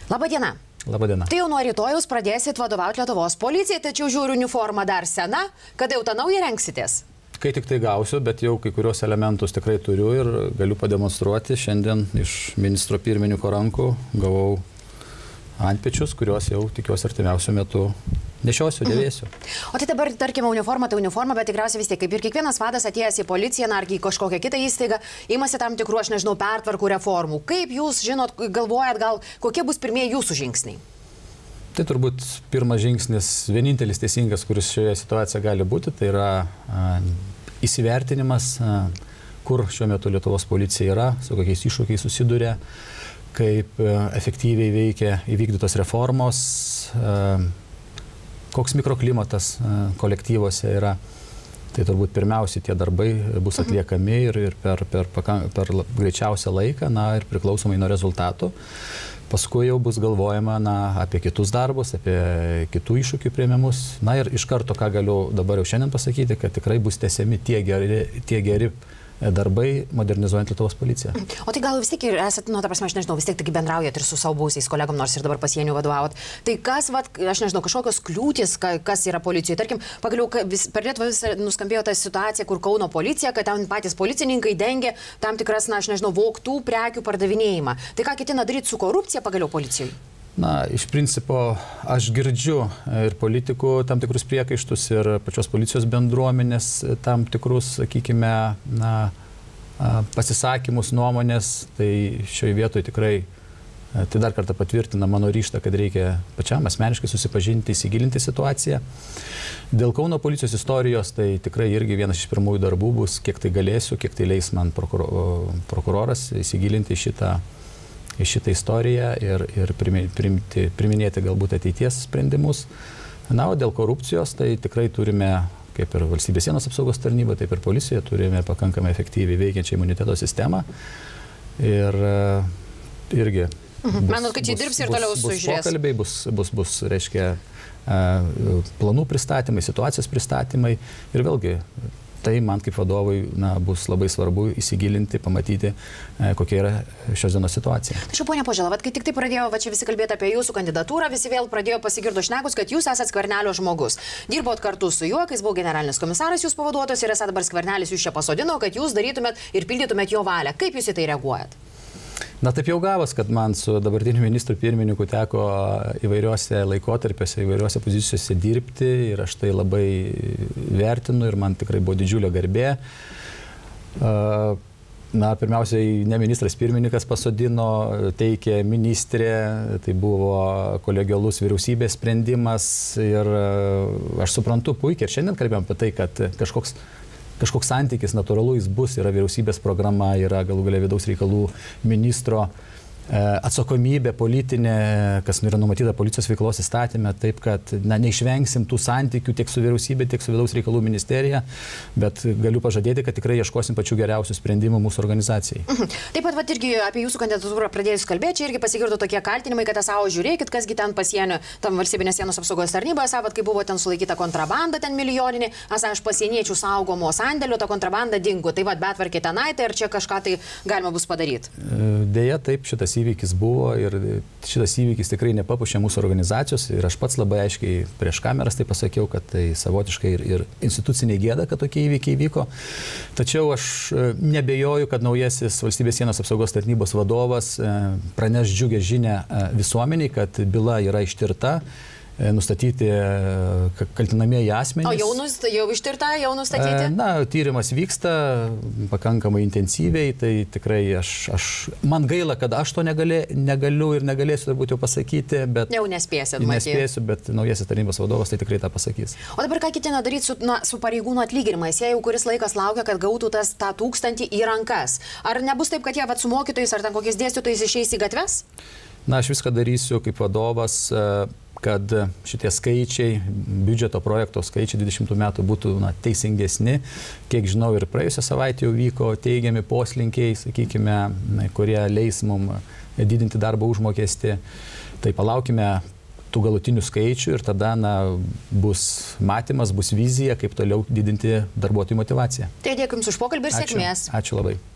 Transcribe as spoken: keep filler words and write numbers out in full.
Labadiena. Labadiena. Tai jau nuo rytojaus pradėsit vadovauti Lietuvos policijai, tačiau žiūriu, uniforma dar sena. Kada jau tą naują rengsitės? Kai tik tai gausiu, bet jau kai kurios elementus tikrai turiu ir galiu pademonstruoti. Šiandien iš ministro pirmininko rankų gavau antpečius, kuriuos jau tikiuosi artimiausiu metu nešiosiu, dėvėsiu. Mhm. O tai dabar, tarkime, uniforma, tai uniforma, bet tikriausiai vis tiek, kaip ir kiekvienas vadas atėjęs į policiją, ar į kažkokią kitą įstaigą, imasi tam tikrų, aš nežinau, pertvarkų, reformų. Kaip jūs žinot, galvojat, gal kokie bus pirmieji jūsų žingsniai? Tai turbūt pirmas žingsnis, vienintelis teisingas, kuris šioje situacijoje gali būti, tai yra a, įsivertinimas, a, kur šiuo metu Lietuvos policija yra, su kokiais iššūkiais susiduria, kaip a, efektyviai veikia įvykdytos reformos, a, koks mikroklimatas a, kolektyvuose yra. Tai turbūt pirmiausiai tie darbai bus atliekami ir, ir per, per, per, per greičiausią laiką, na ir priklausomai nuo rezultatų. Paskui jau bus galvojama na, apie kitus darbus, apie kitų iššūkių priėmimus. Na ir iš karto, ką galiu dabar jau šiandien pasakyti, kad tikrai bus tęsiami tie geri, tie geri darbai, modernizuojant Lietuvos policiją. O tai gal vis tiek ir esate, nu, ta prasme, aš nežinau, vis tiek taigi bendraujat ir su savo buvusiais kolegom, nors ir dabar pasienių vadovavot. Tai kas, vat, aš nežinau, kažkokios kliūtis, kas yra policijoje. Tarkim, pagaliau vis, per Lietuvą vis nuskambėjo ta situacija, kur Kauno policija, kad ten patys policininkai dengia tam tikras, na, aš nežinau, vogtų prekių pardavinėjimą. Tai ką ketina daryti su korupcija pagaliau policijoje? Na, iš principo, aš girdžiu ir politikų tam tikrus priekaištus, ir pačios policijos bendruomenės tam tikrus, sakykime, na, pasisakymus, nuomonės. Tai šioje vietoje tikrai tai dar kartą patvirtina mano ryžtą, kad reikia pačiam asmeniškai susipažinti, įsigilinti situaciją. Dėl Kauno policijos istorijos, tai tikrai irgi vienas iš pirmųjų darbų bus, kiek tai galėsiu, kiek tai leis man prokuro, prokuroras įsigilinti šitą į šitą istoriją ir, ir priminti, priminėti galbūt ateities sprendimus. Na, o dėl korupcijos, tai tikrai turime, kaip ir Valstybės sienos apsaugos tarnyba, taip ir policija, turime pakankamai efektyviai veikiančią imuniteto sistemą. Ir irgi mhm. bus, Manot, kad čia dirbs ir toliau sužiūrės. Bus pokalbiai, bus, bus, bus, reiškia, planų pristatymai, situacijos pristatymai ir vėlgi tai man kaip vadovui na, bus labai svarbu įsigilinti, pamatyti, e, kokia yra šios dienos situacija. Tačiau, ponia Požela, kai tik tai pradėjo, va čia visi kalbėti apie jūsų kandidatūrą, visi vėl pradėjo pasigirdo šnekus, kad jūs esate Skvernelio žmogus. Dirbot kartu su juo, kai jis buvo generalinis komisaras, jūs pavaduotojas ir esate dabar Skvernelis jūs čia pasodino, kad jūs darytumėt ir pildytumėt jo valią. Kaip jūs į tai reaguojat? Na, taip jau gavos, kad man su dabartiniu ministru pirmininku teko įvairiuose laikotarpiuose, įvairiuose pozicijose dirbti ir aš tai labai vertinu ir man tikrai buvo didžiulė garbė. Na, pirmiausiai, ne ministras pirmininkas pasodino, teikė ministrė, tai buvo kolegialus vyriausybės sprendimas ir aš suprantu puikiai ir šiandien kalbėjom apie tai, kad kažkoks Kažkoks santykis natūralu jis bus, yra vyriausybės programa, yra galų galia vidaus reikalų ministro atsakomybė politinė, kas yra numatyta policijos veiklos įstatyme, taip kad na, neišvengsim tų santykių tiek su vyriausybė, tiek su vidaus reikalų ministerija, bet galiu pažadėti, kad tikrai ieškosim pačių geriausių sprendimų mūsų organizacijai. Mhm. Taip pat, vat, irgi apie jūsų kandidatūrą pradėjus kalbėti, čia irgi pasigirdo tokie kaltinimai, kad esą, žiūrėkit, kasgi ten pasienio, tam Valstybinės sienos apsaugos tarnyba, esą, kai buvo ten sulaikyta kontrabanda, ten milijoninė, esą, iš pasieniečių saugomo sandėlio ta kontrabanda dingo, tai vad betvarkė tenai, tai ar čia kažką tai galima bus padaryti? Deja, taip, šitas įvykis buvo ir šitas įvykis tikrai nepapušė mūsų organizacijos ir aš pats labai aiškiai prieš kameras tai pasakiau, kad tai savotiškai ir, ir institucinė gėda, kad tokie įvykiai vyko. Tačiau aš nebejoju, kad naujasis Valstybės sienos apsaugos tarnybos vadovas praneš džiugę žinią visuomeniai, kad byla yra ištirta, nustatyti kaltinamieji asmenys. O jau, nus, jau ištirta, jau nustatyti? Na, tyrimas vyksta pakankamai intensyviai, tai tikrai aš, aš man gaila, kad aš to negali, negaliu ir negalėsiu turbūt jau pasakyti, bet... Jau nespėsit, matyti. Nespėsiu, bet naujasis tarnybos vadovas tai tikrai tą pasakys. O dabar ką ketina daryti su, na, su pareigūnų atlyginimais? Jie jau kuris laikas laukia, kad gautų tas, tą tūkstantį į rankas. Ar nebus taip, kad jie vat, su mokytojais ar ten kokiais dėstytojais išeis į gatves? Na, aš viską darysiu kaip vadovas, kad šitie skaičiai, biudžeto projekto skaičiai dvidešimtų metų būtų na, teisingesni. Kiek žinau, ir praėjusią savaitę jau vyko teigiami poslinkiai, sakykime, kurie leis mums didinti darbo užmokestį. Tai palaukime tų galutinių skaičių ir tada na, bus matymas, bus vizija, kaip toliau didinti darbuotojų motivaciją. Tai dėkui Jums už pokalbį ir sėkmės. Ačiū labai.